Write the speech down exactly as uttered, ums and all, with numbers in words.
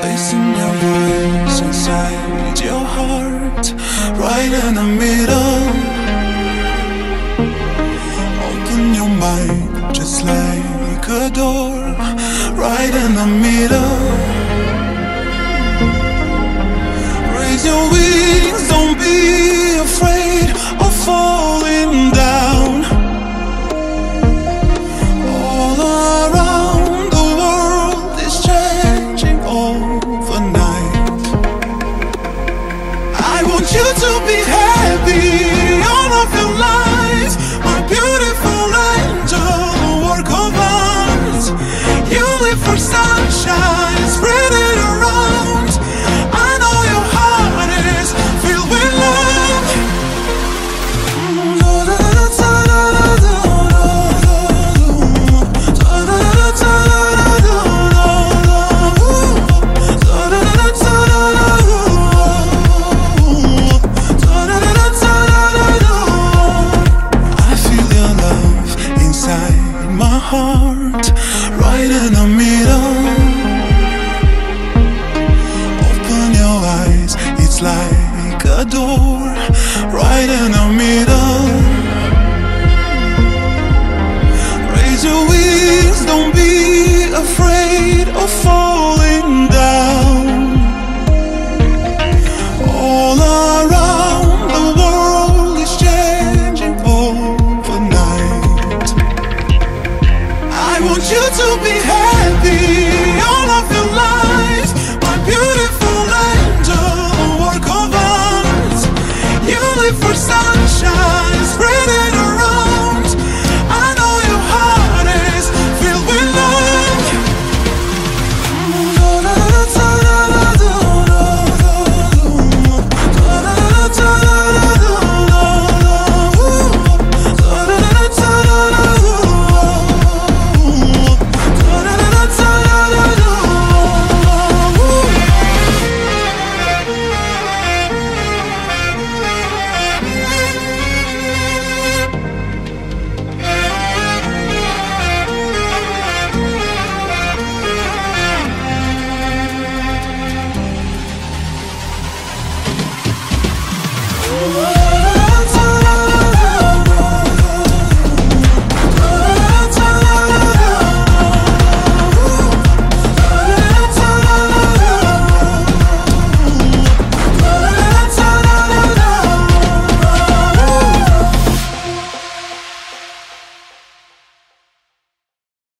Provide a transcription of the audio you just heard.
Placing your voice inside your heart, right in the middle. Open your mind just like a door, right in the middle. Raise your wings, don't be afraid of falling down. All around the world is changing overnight. I want you to be happy all of your life, my beautiful angel, work of art. You live for sunshine, spread it around. I know your heart is filled with love. I feel your love inside my heart, right in the middle. Open your eyes, it's like a door, right in the middle. Raise your wings, don't be afraid of falling down. All around the world is changing overnight. I want you to be happy